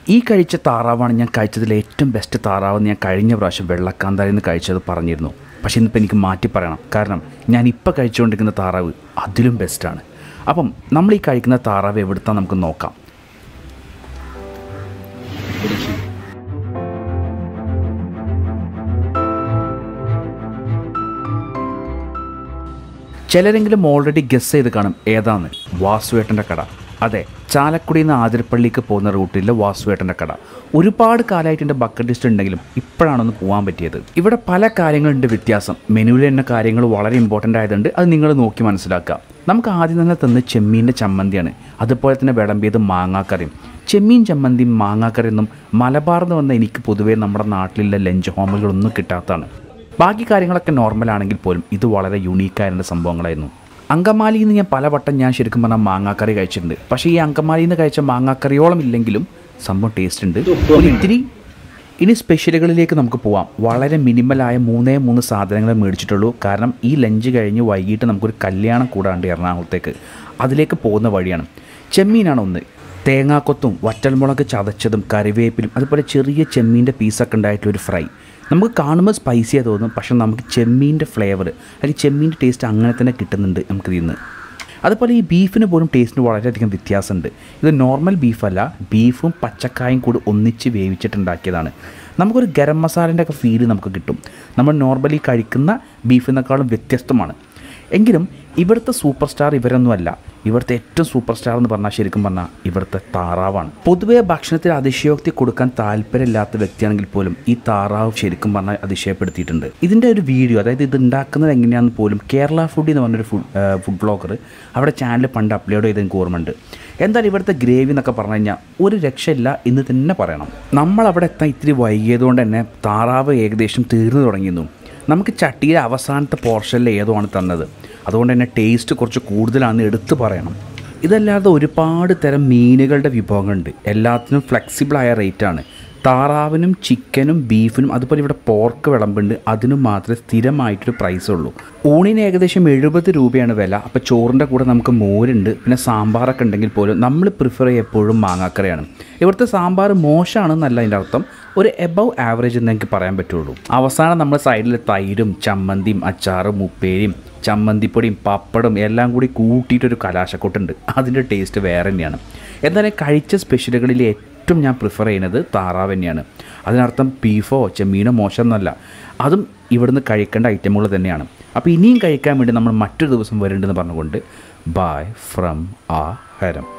ഈ കഴിച്ച താറാവാണ് ഞാൻ കഴിച്ചതിൽ ഏറ്റവും ബെസ്റ്റ് താറാവെന്ന് ഞാൻ കഴിഞ്ഞ പ്രാവശ്യം വെള്ളക്കാന്താരിൽ നിന്ന് കഴിച്ചത് പറഞ്ഞിരുന്നു. പക്ഷേ ഇന്നിപ്പോൾ എനിക്ക് മാറ്റി പറയണം. കാരണം ഞാനിപ്പോൾ കഴിച്ചുകൊണ്ടിരിക്കുന്ന താറാവ് അതിലും ബെസ്റ്റാണ്. അപ്പം നമ്മൾ ഈ കഴിക്കുന്ന താറാവ് എവിടുത്താണ് നമുക്ക് നോക്കാം. ചിലരെങ്കിലും ഓൾറെഡി ഗസ് ചെയ്ത് കാണും ഏതാന്ന്. വാസുവേട്ടൻ്റെ കട. അതെ, ചാലക്കുടിയിൽ നിന്ന് ആതിരപ്പള്ളിക്ക് പോകുന്ന റൂട്ടിലെ വാസുവേട്ടൻ്റെ കട. ഒരുപാട് കാലമായിട്ട് എൻ്റെ ബക്കറ്റ് ലിസ്റ്റ് ഉണ്ടെങ്കിലും ഇപ്പോഴാണൊന്ന് പോകാൻ പറ്റിയത്. ഇവിടെ പല കാര്യങ്ങളുണ്ട് വ്യത്യാസം. മെനുവിൽ തന്നെ കാര്യങ്ങൾ വളരെ ഇമ്പോർട്ടൻ്റ് ആയതുകൊണ്ട് അത് നിങ്ങൾ നോക്കി മനസ്സിലാക്കുക. നമുക്ക് ആദ്യം തന്നെ തന്ന ചെമ്മീൻ്റെ ചമ്മന്തിയാണ്. അതുപോലെ തന്നെ വിളമ്പിയത് മാങ്ങാക്കറിയും. ചെമ്മീൻ ചമ്മന്തിയും മാങ്ങാക്കറിയൊന്നും മലബാറിൽ നിന്ന് വന്ന എനിക്ക് പൊതുവേ നമ്മുടെ നാട്ടിലുള്ള ലഞ്ച് ഹോമുകളൊന്നും കിട്ടാത്തതാണ്. ബാക്കി കാര്യങ്ങളൊക്കെ നോർമലാണെങ്കിൽ പോലും ഇത് വളരെ യുണീക്കായ സംഭവങ്ങളായിരുന്നു. അങ്കമാലിയിൽ നിന്ന് ഞാൻ പലവട്ടം ഞാൻ ശരിക്കും പറഞ്ഞാൽ മാങ്ങാക്കറി കഴിച്ചിട്ടുണ്ട്. പക്ഷേ ഈ അങ്കമാലിയിൽ നിന്ന് കഴിച്ച മാങ്ങാക്കറിയോളം ഇല്ലെങ്കിലും സംഭവം ടേസ്റ്റ് ഉണ്ട്. ഇത്തിരി ഇനി സ്പെഷ്യലുകളിലേക്ക് നമുക്ക് പോവാം. വളരെ മിനിമലായ 3 സാധനങ്ങൾ മേടിച്ചിട്ടുള്ളൂ. കാരണം ഈ ലഞ്ച് കഴിഞ്ഞ് വൈകിട്ട് നമുക്കൊരു കല്യാണം കൂടാണ്ട് എറണാകുളത്തേക്ക്. അതിലേക്ക് പോകുന്ന വഴിയാണ്. ചെമ്മീനാണ് ഒന്ന്. തേങ്ങാക്കൊത്തും വറ്റൽമുളക് ചതച്ചതും കറിവേപ്പിലും അതുപോലെ ചെറിയ ചെമ്മീൻ്റെ പീസൊക്കെ ഉണ്ടായിട്ടുള്ളൊരു ഫ്രൈ. നമുക്ക് കാണുമ്പോൾ സ്പൈസിയായി തോന്നും, പക്ഷെ നമുക്ക് ചെമ്മീൻ്റെ ഫ്ലേവർ അല്ലെങ്കിൽ ചെമ്മീൻ്റെ ടേസ്റ്റ് അങ്ങനെ തന്നെ കിട്ടുന്നുണ്ട് നമുക്ക് ഇതിൽ നിന്ന്. അതുപോലെ ഈ ബീഫിന് പോലും ടേസ്റ്റിന് വളരെയധികം വ്യത്യാസമുണ്ട്. ഇത് നോർമൽ ബീഫല്ല, ബീഫും പച്ചക്കായും കൂടി ഒന്നിച്ച് വേവിച്ചിട്ടുണ്ടാക്കിയതാണ്. നമുക്കൊരു ഗരം മസാലേൻ്റെ ഒക്കെ ഫീല് നമുക്ക് കിട്ടും. നമ്മൾ നോർമലി കഴിക്കുന്ന ബീഫിനേക്കാളും വ്യത്യസ്തമാണ്. എങ്കിലും ഇവിടുത്തെ സൂപ്പർ സ്റ്റാർ ഇവരൊന്നുമല്ല. ഇവിടുത്തെ ഏറ്റവും സൂപ്പർ സ്റ്റാർ എന്ന് പറഞ്ഞാൽ ശരിക്കും പറഞ്ഞാൽ ഇവിടുത്തെ താറാവാണ്. പൊതുവേ ഭക്ഷണത്തിൽ അതിശയോക്തി കൊടുക്കാൻ താല്പര്യമില്ലാത്ത വ്യക്തിയാണെങ്കിൽ പോലും ഈ താറാവ് ശരിക്കും പറഞ്ഞാൽ അതിശയപ്പെടുത്തിയിട്ടുണ്ട്. ഇതിൻ്റെ ഒരു വീഡിയോ, അതായത് ഇത് ഉണ്ടാക്കുന്നത് എങ്ങനെയാണെന്ന് പോലും കേരള ഫുഡ് എന്ന് പറഞ്ഞൊരു ഫുഡ് ബ്ലോഗർ അവിടെ ചാനൽ പണ്ട് അപ്ലോഡ് ചെയ്ത് എനിക്ക് ഓർമ്മയുണ്ട്. എന്തായാലും ഇവിടുത്തെ ഗ്രേവി എന്നൊക്കെ പറഞ്ഞു കഴിഞ്ഞാൽ ഒരു രക്ഷയില്ല എന്ന് തന്നെ പറയണം. നമ്മളവിടെ എത്താൻ ഇത്തിരി വൈകിയതുകൊണ്ട് തന്നെ താറാവ് ഏകദേശം തീർന്നു തുടങ്ങിയിരുന്നു. നമുക്ക് ചട്ടിയിലെ അവസാനത്തെ പോർഷനിൽ ഏതോ ആണ് തന്നത്. അതുകൊണ്ട് തന്നെ ടേസ്റ്റ് കുറച്ച് കൂടുതലാണെന്ന് എടുത്തു പറയണം. ഇതല്ലാതെ ഒരുപാട് തരം മീനുകളുടെ വിഭവങ്ങളുണ്ട്. എല്ലാത്തിനും ഫ്ലെക്സിബിളായ റേറ്റാണ്. താറാവിനും ചിക്കനും ബീഫിനും അതുപോലെ ഇവിടെ പോർക്ക് വിളമ്പുണ്ട്. അതിനും മാത്രമേ സ്ഥിരമായിട്ടൊരു പ്രൈസ് ഉള്ളൂ. ഊണിന് ഏകദേശം 70 രൂപയാണ് വില. അപ്പോൾ ചോറിൻ്റെ കൂടെ നമുക്ക് മോരുണ്ട്, പിന്നെ സാമ്പാറൊക്കെ ഉണ്ടെങ്കിൽ പോലും നമ്മൾ പ്രിഫർ ചെയ്യുക എപ്പോഴും മാങ്ങാക്കറിയാണ്. ഇവിടുത്തെ സാമ്പാർ മോശമാണെന്നല്ല അതിൻ്റെ അർത്ഥം, ഒരു എബവ് ആവറേജ് എന്ന് എനിക്ക് പറയാൻ പറ്റുള്ളൂ. അവസാനം നമ്മൾ സൈഡിൽ തൈരും ചമ്മന്തിയും അച്ചാറും ഉപ്പേരിയും ചമ്മന്തിപ്പൊടിയും പപ്പടും എല്ലാം കൂടി കൂട്ടിയിട്ടൊരു കലാശക്കൊട്ടുണ്ട്. അതിൻ്റെ ടേസ്റ്റ് വേറെ തന്നെയാണ്. എന്നാലും കഴിച്ച സ്പെഷ്യലുകളിൽ ഏറ്റവും ഞാൻ പ്രിഫർ ചെയ്യുന്നത് താറാവ് തന്നെയാണ്. അതിനർത്ഥം ബീഫോ ചെമ്മീനോ മോശം എന്നല്ല, അതും ഇവിടുന്ന് കഴിക്കേണ്ട ഐറ്റമുകൾ തന്നെയാണ്. അപ്പോൾ ഇനിയും കഴിക്കാൻ വേണ്ടി നമ്മൾ മറ്റൊരു ദിവസം വരുന്നുണ്ടെന്ന് പറഞ്ഞുകൊണ്ട് ബൈ ഫ്രം ആ ഹരം.